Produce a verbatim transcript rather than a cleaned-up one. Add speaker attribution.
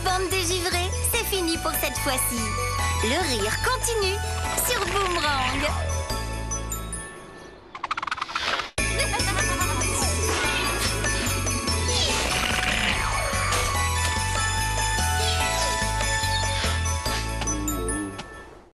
Speaker 1: Bande de givrés, c'est fini pour cette fois-ci. Le rire continue sur Boomerang.